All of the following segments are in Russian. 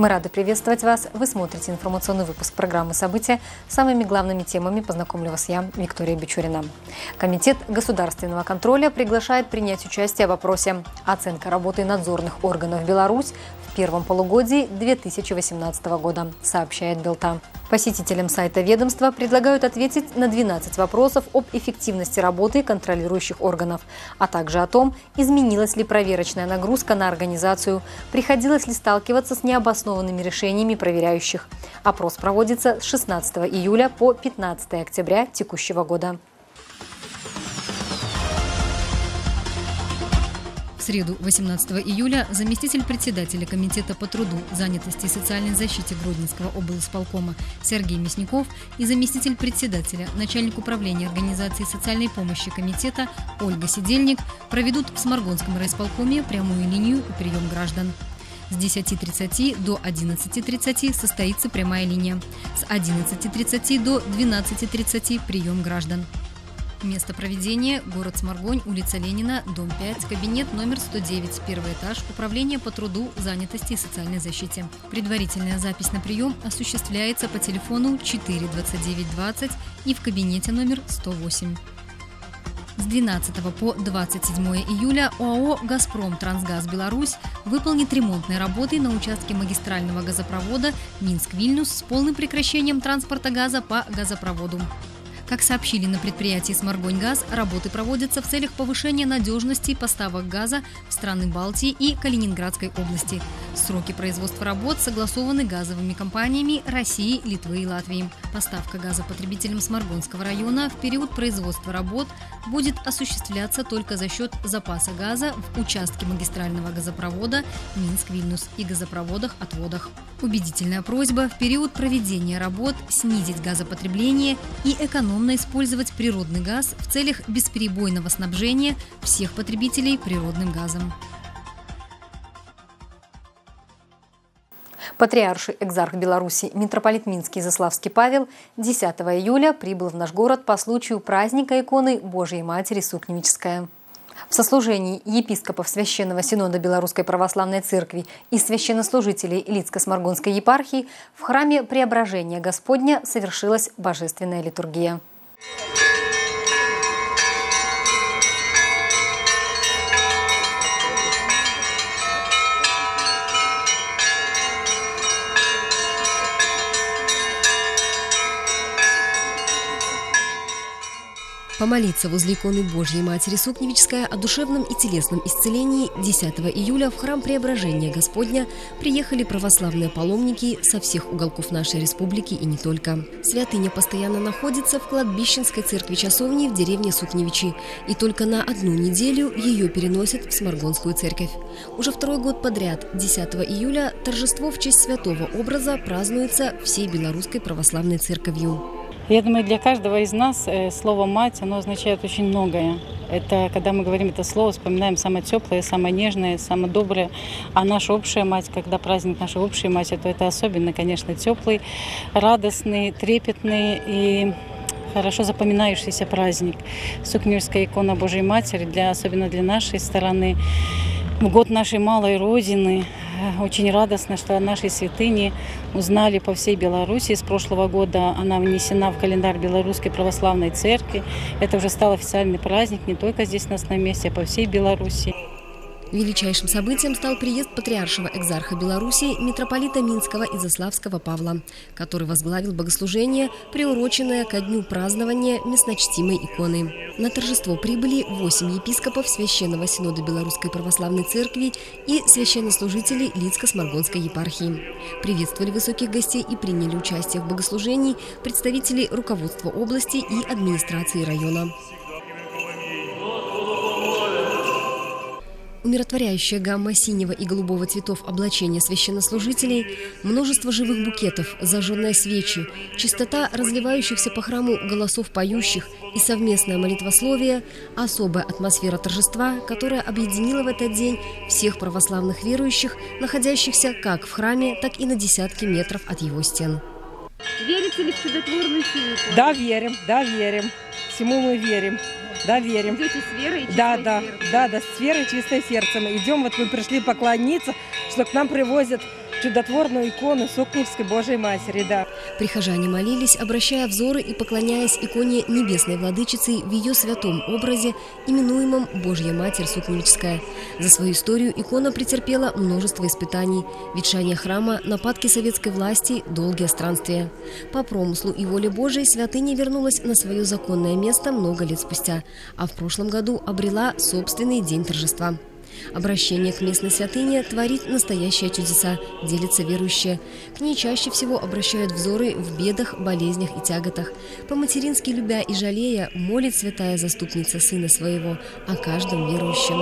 Мы рады приветствовать вас. Вы смотрите информационный выпуск программы «События». С самыми главными темами познакомлю вас я, Виктория Бичурина. Комитет государственного контроля приглашает принять участие в опросе «Оценка работы надзорных органов Беларусь в первом полугодии 2018 года», сообщает Белта. Посетителям сайта ведомства предлагают ответить на 12 вопросов об эффективности работы контролирующих органов, а также о том, изменилась ли проверочная нагрузка на организацию, приходилось ли сталкиваться с необоснованными решениями проверяющих. Опрос проводится с 16 июля по 15 октября текущего года. В среду, 18 июля, заместитель председателя Комитета по труду, занятости и социальной защите Гродненского облисполкома Сергей Мясников и заместитель председателя, начальник управления организации социальной помощи комитета Ольга Сидельник проведут в Сморгонском райисполкоме прямую линию и прием граждан. С 10:30 до 11:30 состоится прямая линия. С 11:30 до 12:30 прием граждан. Место проведения – город Сморгонь, улица Ленина, дом 5, кабинет номер 109, первый этаж, управление по труду, занятости и социальной защите. Предварительная запись на прием осуществляется по телефону 4 29 20 и в кабинете номер 108. С 12 по 27 июля ОАО «Газпром Трансгаз Беларусь» выполнит ремонтные работы на участке магистрального газопровода Минск-Вильнюс с полным прекращением транспорта газа по газопроводу. Как сообщили на предприятии «Сморгоньгаз», работы проводятся в целях повышения надежности поставок газа в страны Балтии и Калининградской области. Сроки производства работ согласованы газовыми компаниями России, Литвы и Латвии. Поставка газа потребителям Сморгонского района в период производства работ будет осуществляться только за счет запаса газа в участке магистрального газопровода Минск-Вильнюс и газопроводах-отводах. Убедительная просьба в период проведения работ снизить газопотребление и экономно использовать природный газ в целях бесперебойного снабжения всех потребителей природным газом. Патриарший экзарх Беларуси митрополит Минский Изяславский Павел 10 июля прибыл в наш город по случаю праздника иконы Божией Матери Сукневическая. В сослужении епископов Священного Синода Белорусской Православной Церкви и священнослужителей Лидско-Сморгонской епархии в храме Преображения Господня совершилась божественная литургия. Помолиться возле иконы Божьей Матери Сукневическая о душевном и телесном исцелении 10 июля в храм Преображения Господня приехали православные паломники со всех уголков нашей республики и не только. Святыня постоянно находится в кладбищенской церкви часовни в деревне Сукневичи, и только на одну неделю ее переносят в Сморгонскую церковь. Уже второй год подряд, 10 июля, торжество в честь святого образа празднуется всей Белорусской православной церковью. Я думаю, для каждого из нас слово «мать» оно означает очень многое. Это, когда мы говорим это слово, вспоминаем самое теплое, самое нежное, самое доброе. А наша общая мать, когда праздник нашей общей матери, то это особенно, конечно, теплый, радостный, трепетный и хорошо запоминающийся праздник. Сукневическая икона Божьей Матери, особенно для нашей стороны, в год нашей малой Родины. Очень радостно, что о нашей святыне узнали по всей Беларуси. С прошлого года она внесена в календарь Белорусской Православной Церкви. Это уже стал официальный праздник не только здесь, у нас на месте, а по всей Беларуси. Величайшим событием стал приезд патриаршего экзарха Беларуси митрополита Минского Изяславского Павла, который возглавил богослужение, приуроченное ко дню празднования местночтимой иконы. На торжество прибыли 8 епископов Священного Синода Белорусской Православной Церкви и священнослужителей Лидско-Сморгонской епархии. Приветствовали высоких гостей и приняли участие в богослужении представители руководства области и администрации района. Умиротворяющая гамма синего и голубого цветов облачения священнослужителей, множество живых букетов, зажженные свечи, чистота разливающихся по храму голосов поющих и совместное молитвословие – особая атмосфера торжества, которая объединила в этот день всех православных верующих, находящихся как в храме, так и на десятки метров от его стен. Верите ли в чудотворную силу? Да, верим. Всему мы верим. Да, верим. Идете с верой и чистым сердцем? Да, с верой и чистым сердцем. Идем, вот мы пришли поклониться, что к нам привозят чудотворную икону Сокневской Божьей Матери, да. Прихожане молились, обращая взоры и поклоняясь иконе Небесной Владычицы в ее святом образе, именуемом Божья Матерь Сукневическая. За свою историю икона претерпела множество испытаний: ветшание храма, нападки советской власти, долгие странствия. По промыслу и воле Божией святыня вернулась на свое законное место много лет спустя, а в прошлом году обрела собственный день торжества. Обращение к местной святыне творит настоящие чудеса, делятся верующие. К ней чаще всего обращают взоры в бедах, болезнях и тяготах. По-матерински любя и жалея, молит святая заступница Сына Своего о каждом верующем.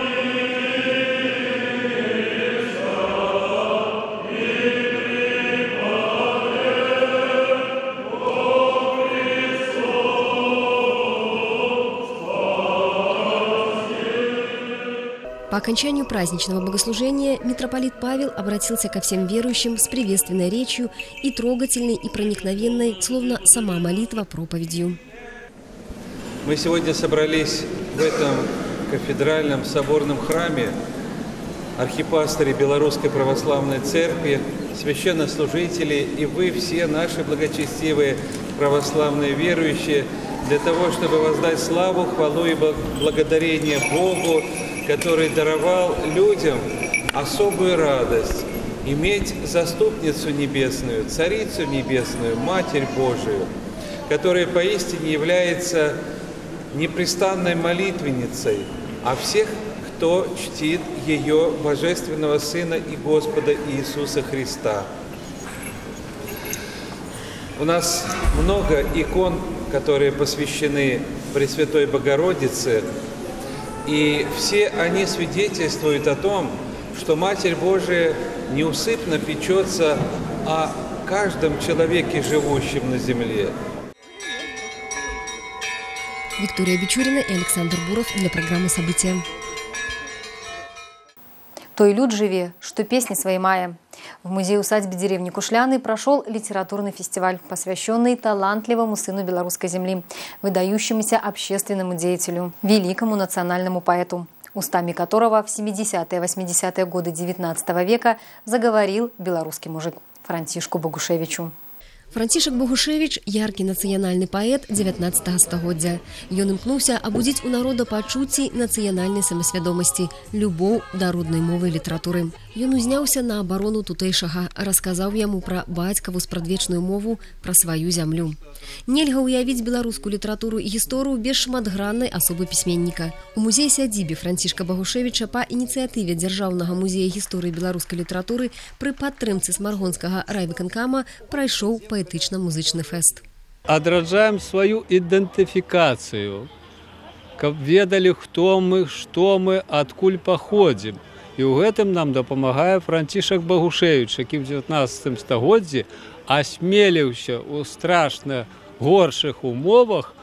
По окончанию праздничного богослужения митрополит Павел обратился ко всем верующим с приветственной речью и трогательной и проникновенной, словно сама молитва, проповедью. Мы сегодня собрались в этом кафедральном соборном храме, архипастыри Белорусской Православной Церкви, священнослужители и вы все, наши благочестивые православные верующие, для того, чтобы воздать славу, хвалу и благодарение Богу, который даровал людям особую радость иметь заступницу небесную, царицу небесную, Матерь Божию, которая поистине является непрестанной молитвенницей о всех, кто чтит ее Божественного Сына и Господа Иисуса Христа. У нас много икон, которые посвящены Пресвятой Богородице, и все они свидетельствуют о том, что Матерь Божия неусыпно печется о каждом человеке, живущем на земле. Виктория Бичурина и Александр Буров для программы «События». «Той люд живе, что песни свои мая». В музее-усадьбе деревни Кушляны прошел литературный фестиваль, посвященный талантливому сыну белорусской земли, выдающемуся общественному деятелю, великому национальному поэту, устами которого в 70-80-е годы XIX века заговорил белорусский мужик Франтишку Богушевичу. Францішак Богушевич – яркі нацыянальны паэт 19 стагоддзя. Ён імкнуўся абудзіць у народа пачуцці нацыянальнай самасвядомасці, любоў да роднай мовы і літаратуры. Ён узняўся на абарону тутэйшага, расказаў яму пра бацькаву спрадвечную мову, пра сваю зямлю. Нельга ўявіць беларускую літаратуру і гісторыю без шматграннай асобы пісьменніка. У музеі-сядзібе Францішка Богушевича па ініцыятыве Дзяржаўнага музея гісторыі беларускай літаратуры пры падтрымцы Смаргонскага райвыканкама прайшоў паэтычна-музычны фэст. Адраджаем сваю ідэнтыфікацыю, каб ведалі, хто мы, што мы, адкуль паходзім. І ў гэтым нам дапамагае Францішак Богушевич, які ў 19 стагоддзі асмеліўся ў страшна горшых умовах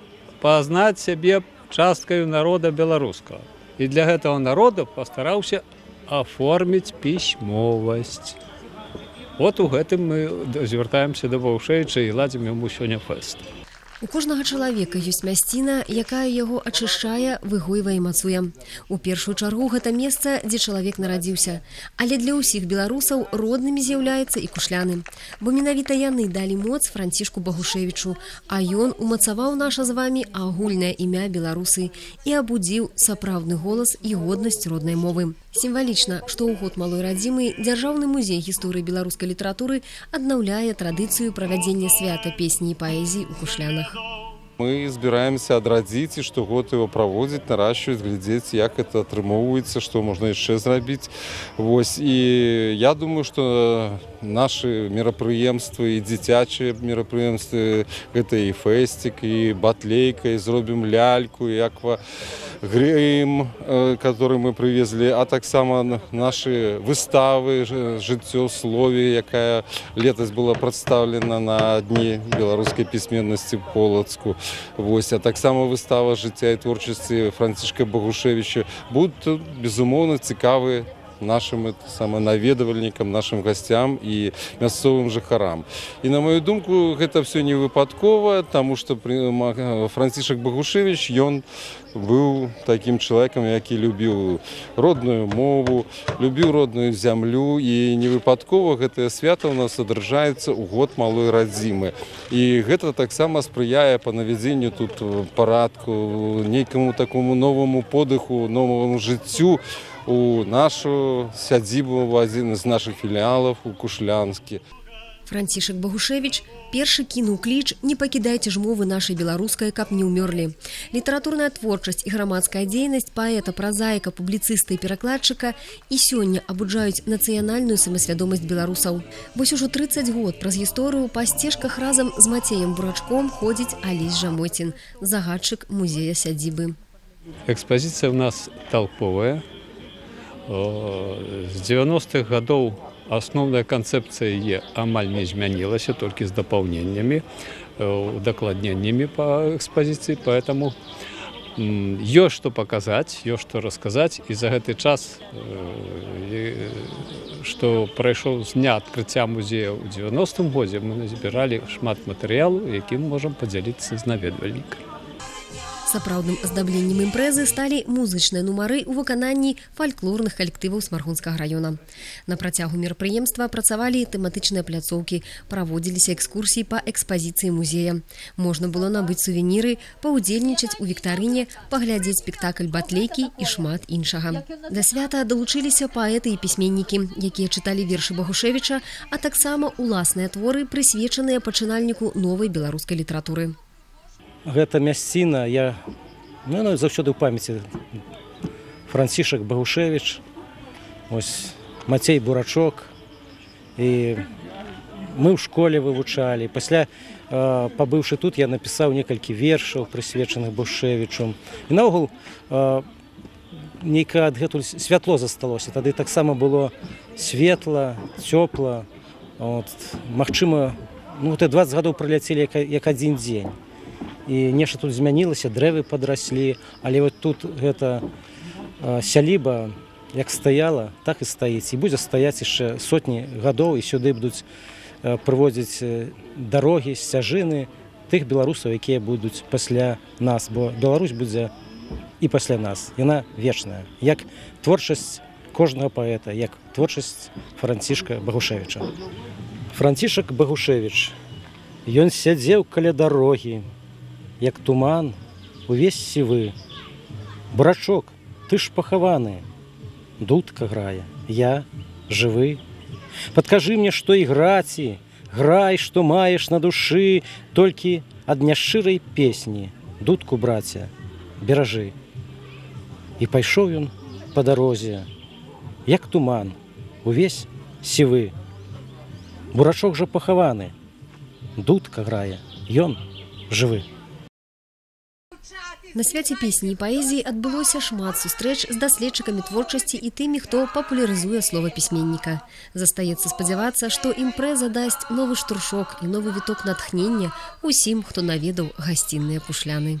пазнаць сябе часткаю народа беларускага. І для гэтага народа пастараўся аформіць пісьмовасць. Вот у гэтым мы звяртаемся да Богушевіча і ладзім яму сёння фэст. У кожнага чалавека ёсць мясціна, якая яго ачышчае, выгойвае і мацуе. У першую чаргу гэта месца, дзе чалавек нарадзіўся. Але для ўсіх беларусаў роднымі з'яўляецца і Кушляны. Бо менавіта яны далі моц Францішку Богушевічу, а ён умацаваў наша з вамі агульнае імя беларусы і абудзіў сапраўдны голас і годнасць роднай мовы. Сімвалічна, што ў год малой радзімы Дзяржаўны музей гісторыі беларускай літаратуры аднаўляе традыцыю правядзення свята песні і паэзіі ў Кушлянах. Мы збіраемся адрадзіць і штогод его праводзіць, наращиваць, глядзець, як это атрымоўваецца, што можна яшчэ зрабіць. Вось, і я думаю, што нашы мерапрыемствы і дзіцячыя мерапрыемствы, гэта і фэстик, і батлейка, і зробім ляльку, і аквагрым, который мы привезли, а таксама наши выставы «Жыццё ў слове», якая летась была прадстаўлена на дні беларускай пісьменнасці в Полацку. Вось, а таксама выстава жыцця і творчасці Францішка Богушевича будуць, безумоўна, цікавыя нашим наведвальнікам, нашим гостям і мясцовым жыхарам. І на мою думку, гэта все не выпадкова, тому што Францішак Багушевич, ён быў таким чалавекам, які любіў родную мову, любіў родную зямлю, і не выпадкова гэтае свята у нас адраджаецца ў год малой радзімы. І гэта таксама спрыяе па навядзенню тут парадку, нейкаму такому новому подыху, новому жыццю у нашу сядзібу в адзін з нашых філіалаў у Кушлянскі. Францішак Багушевич першы кінуў кліч «Не пакідайце ж мовы нашай беларускай, каб не ўмёрлі». Літаратурная творчасць і грамадская дзейнасць паэта, празаіка, публіцыста і перакладчыка і сёння абуджаюць нацыянальную самасвядомасць беларусаў. Вось ужо 30 год праз гісторыю па сцежках разам з Мацеем Бурачком ходзіць Алесь Жамотін, загадчык музея сядзібы. Экспазіцыя ў нас толковая. З 90-х гадоў асноўная канцэпцыя яе амаль не змянілася, толькі з дапаўненнямі, удакладненнямі па экспазіцыі, поэтому ёсць што паказаць, ёсць што расказаць, і за гэты час, што прайшоў з дня адкрыцця музея ў 90-м годзе, мы назбіралі шмат матэрыялу, якім можам падзяліцца з наведвальнікамі. Сапраўдным аздабленнем імпрэзы сталі музычныя нумары ў выкананні фальклорных калектываў Смаргонскага раёна. На працягу мерапрыемства працавалі тэматычныя пляцоўкі, праводзіліся экскурсіі па экспазіцыі музея. Можна было набыць сувеніры, паўдзельнічаць у віктарыне, паглядзець спектакль батлейкі і шмат іншага. Да свята далучыліся паэты і пісьменнікі, якія чыталі вершы Багушевіча, а таксама уласныя творы, прысвечаныя пачынальніку новай беларускай літаратуры. Гэта мясціна, яна заўсёды ў памяці. Францішак Багушевич, Мацей Бурачок. І мы ў школе вывучалі. Пасля, пабыўшы тут, я напісаў некалькі вершаў, прысвечаных Багушевічу. І наогул, нейкае адгэтуль святло засталося. Тады таксама было светла, цёпла. Магчыма, 20 гадоў праляцелі як адзін дзень. І нешта тут змянілася, дрэвы падраслі, але тут гэта сяліба як стаяла, так і стаіць. І будзе стаяць яшчэ сотні гадоў, і сюды будуць прыводзіць дарогі, сцяжыны тых беларусаў, якія будуць пасля нас, бо Беларусь будзе і пасля нас. Яна вечная, як творчасць кожнага паэта, як творчасць Францішка Багушевіча. Францішак Багушевич, ён сядзеў каля дарогі, як туман, увесь сівы. Бурачок, ты ж пахаваны. Дудка грае, я жывы. Падкажы мне, што іграці, грай, што маеш на душы, толькі ад няшчырай песні. Дудку, браце, беражы. І пайшоў ён па дарозе, як туман, увесь сівы. Бурачок жа пахаваны. Дудка грае, ён жывы. На свяце песні і паэзіі адбылося шмат сустрэч з даследчыкамі творчасці і тымі, хто папулярызуе слова пісьменніка. Застаецца спадзявацца, што імпрэза дасць новы штуршок і новы віток натхнення усім, хто наведаў гасцінныя Пушляны.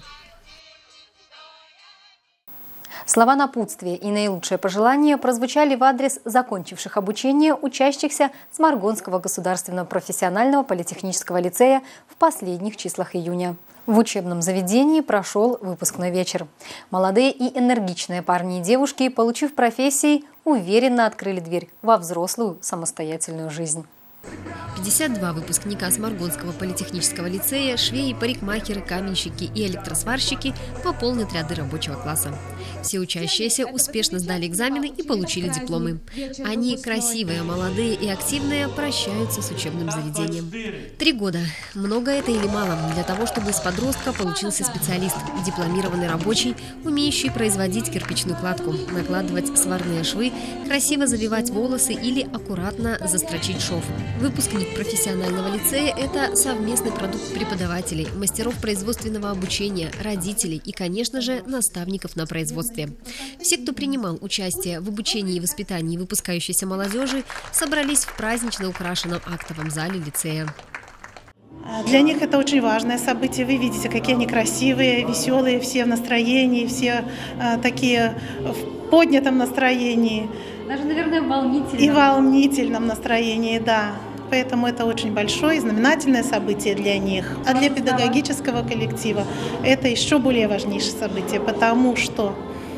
Слова напутствия и наилучшие пожелания прозвучали в адрес закончивших обучение учащихся Сморгонского государственного профессионального политехнического лицея в последних числах июня. В учебном заведении прошел выпускной вечер. Молодые и энергичные парни и девушки, получив профессии, уверенно открыли дверь во взрослую самостоятельную жизнь. 52 выпускника Сморгонского политехнического лицея, швеи, парикмахеры, каменщики и электросварщики пополнят ряды рабочего класса. Все учащиеся успешно сдали экзамены и получили дипломы. Они, красивые, молодые и активные, прощаются с учебным заведением. 3 года. Много это или мало для того, чтобы из подростка получился специалист, дипломированный рабочий, умеющий производить кирпичную кладку, накладывать сварные швы, красиво завивать волосы или аккуратно застрочить шов. Выпускник профессионального лицея – это совместный продукт преподавателей, мастеров производственного обучения, родителей и, конечно же, наставников на производстве. Все, кто принимал участие в обучении и воспитании выпускающейся молодежи, собрались в празднично украшенном актовом зале лицея. Для них это очень важное событие. Вы видите, какие они красивые, веселые, все в настроении, все такие в поднятом настроении. Даже, наверное, волнительно. И в волнительном настроении, да. Поэтому это очень большое, знаменательное событие для них. А для педагогического коллектива это еще более важнейшее событие, потому что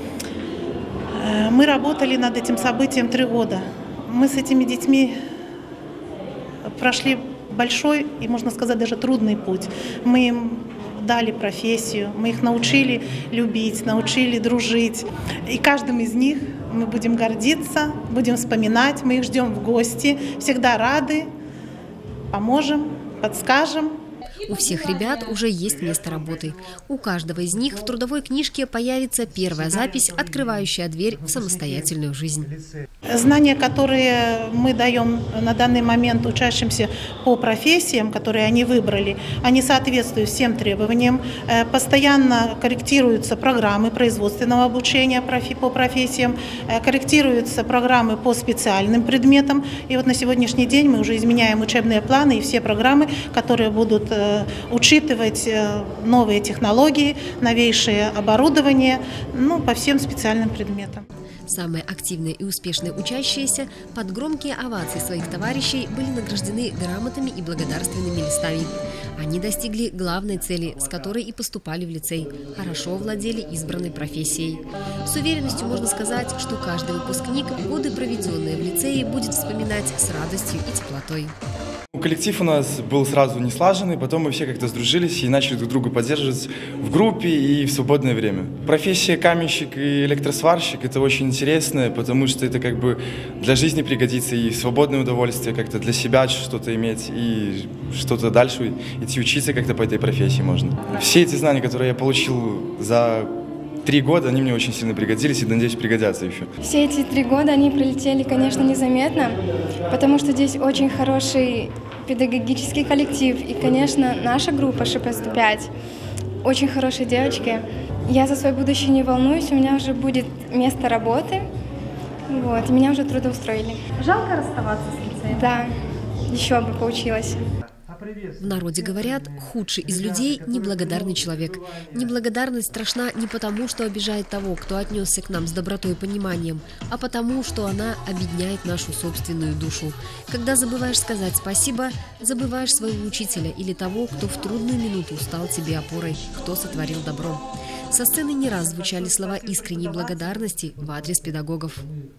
мы работали над этим событием 3 года. Мы с этими детьми прошли большой и, можно сказать, даже трудный путь. Мы им дали профессию, мы их научили любить, научили дружить. И каждым из них мы будем гордиться, будем вспоминать, мы их ждем в гости, всегда рады, поможем, подскажем. У всех ребят уже есть место работы. У каждого из них в трудовой книжке появится первая запись, открывающая дверь в самостоятельную жизнь. Знания, которые мы даем на данный момент учащимся по профессиям, которые они выбрали, они соответствуют всем требованиям. Постоянно корректируются программы производственного обучения по профессиям, корректируются программы по специальным предметам. И вот на сегодняшний день мы уже изменяем учебные планы и все программы, которые будут учитывать новые технологии, новейшее оборудование, по всем специальным предметам. Самые активные и успешные учащиеся под громкие овации своих товарищей были награждены грамотами и благодарственными листами. Они достигли главной цели, с которой и поступали в лицей – хорошо владели избранной профессией. С уверенностью можно сказать, что каждый выпускник годы, проведенные в лицее, будет вспоминать с радостью и теплотой. Коллектив у нас был сразу не слаженный, потом мы все как-то сдружились и начали друг друга поддерживать в группе и в свободное время. Профессия каменщик и электросварщик – это очень интересно, потому что это как бы для жизни пригодится и свободное удовольствие, как-то для себя что-то иметь и что-то дальше идти учиться как-то по этой профессии можно. Все эти знания, которые я получил за 3 года, они мне очень сильно пригодились и, надеюсь, пригодятся еще. Все эти 3 года они пролетели, конечно, незаметно, потому что здесь очень хороший педагогический коллектив. И, конечно, наша группа ШП-105 очень хорошие девочки. Я за свое будущее не волнуюсь, у меня уже будет место работы, и меня уже трудоустроили. Жалко расставаться с лицеем? Да, еще бы получилось. В народе говорят, худший из людей – неблагодарный человек. Неблагодарность страшна не потому, что обижает того, кто отнесся к нам с добротой и пониманием, а потому, что она обедняет нашу собственную душу. Когда забываешь сказать спасибо, забываешь своего учителя или того, кто в трудную минуту стал тебе опорой, кто сотворил добро. Со сцены не раз звучали слова искренней благодарности в адрес педагогов.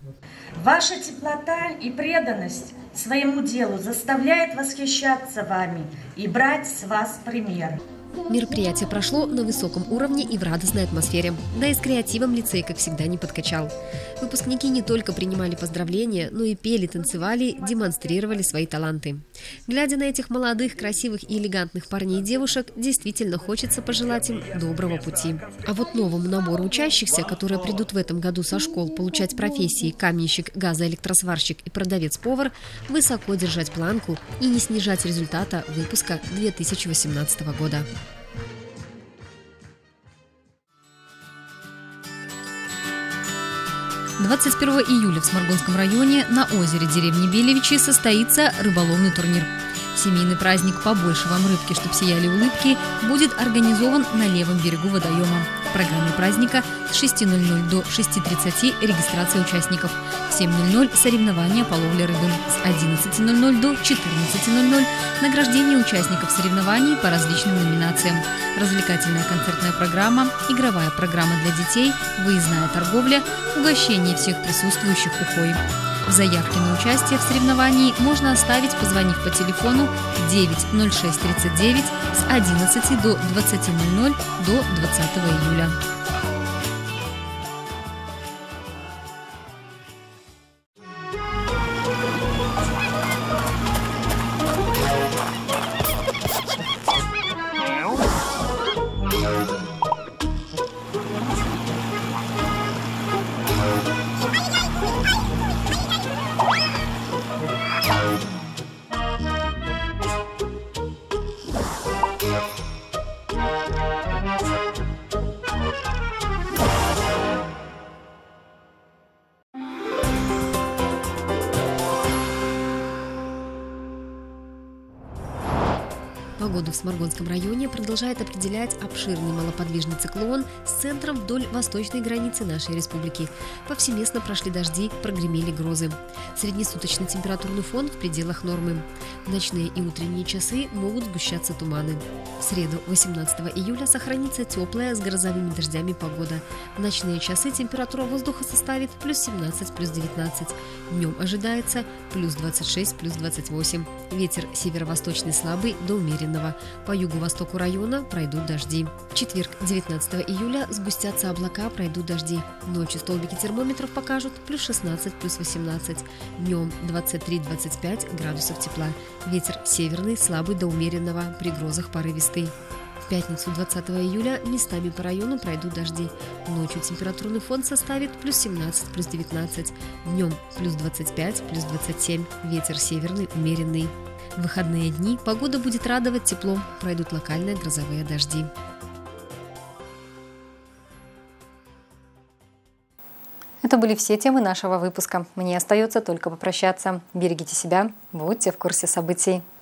Ваша теплота и преданность своему делу заставляет восхищаться вами и брать с вас пример. Мероприятие прошло на высоком уровне и в радостной атмосфере. Да и с креативом лицей, как всегда, не подкачал. Выпускники не только принимали поздравления, но и пели, танцевали, демонстрировали свои таланты. Глядя на этих молодых, красивых и элегантных парней и девушек, действительно хочется пожелать им доброго пути. А вот новому набору учащихся, которые придут в этом году со школ получать профессии каменщик, газоэлектросварщик и продавец-повар, высоко держать планку и не снижать результата выпуска 2018 года. 21 июля в Сморгонском районе на озере деревни Белевичи состоится рыболовный турнир. Семейный праздник «Побольше вам рыбки, чтоб сияли улыбки» будет организован на левом берегу водоема. В программе праздника с 6:00 до 6:30 регистрация участников, в 7:00 соревнования по ловле рыбы, с 11:00 до 14:00 награждение участников соревнований по различным номинациям, развлекательная концертная программа, игровая программа для детей, выездная торговля, угощение всех присутствующих ухой. Заявки на участие в соревновании можно оставить, позвонив по телефону 90639 с 11 до 20:00 до 20 июля. Погоду в Сморгонском районе продолжает определять обширный малоподвижный циклон с центром вдоль восточной границы нашей республики. Повсеместно прошли дожди, прогремели грозы. Среднесуточный температурный фон в пределах нормы. В ночные и утренние часы могут сгущаться туманы. В среду, 18 июля, сохранится теплая с грозовыми дождями погода. В ночные часы температура воздуха составит плюс 17, плюс 19. Днем ожидается плюс 26, плюс 28. Ветер северо-восточный слабый до умеренного. По юго-востоку района пройдут дожди. В четверг, 19 июля, сгустятся облака, пройдут дожди. Ночью столбики термометров покажут плюс 16, плюс 18. Днем 23-25 градусов тепла. Ветер северный, слабый до умеренного, при грозах порывистый. В пятницу, 20 июля, местами по району пройдут дожди. Ночью температурный фон составит плюс 17, плюс 19. Днем плюс 25, плюс 27. Ветер северный, умеренный. В выходные дни погода будет радовать теплом, пройдут локальные грозовые дожди. Это были все темы нашего выпуска. Мне остается только попрощаться. Берегите себя, будьте в курсе событий.